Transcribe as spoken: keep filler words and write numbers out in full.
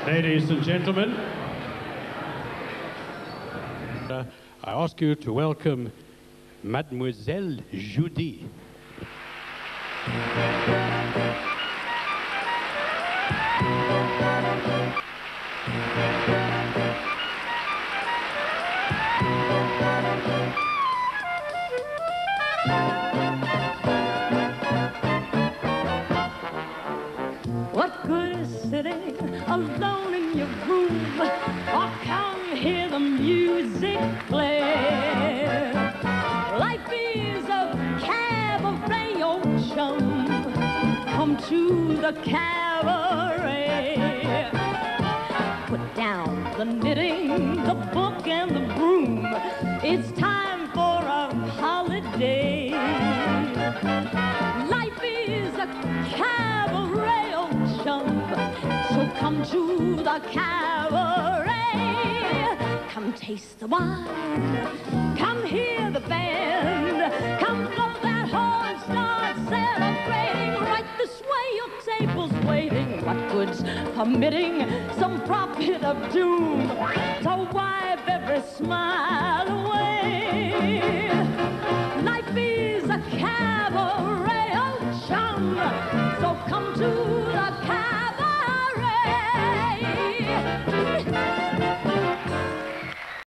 Ladies and gentlemen, uh, I ask you to welcome Mademoiselle Judy. What good is sitting alone in your room, or come hear the music play? Life is a cabaret, old chum. Come to the cabaret. Put down the knitting, the book, and the broom. It's time for a holiday. Life is a cabaret, old chum. So come to the cabaret. Come taste the wine. Come hear the band. Come blow that horn, start celebrating. Right this way, your table's waiting. What good's permitting some prophet of doom to wipe every smile away?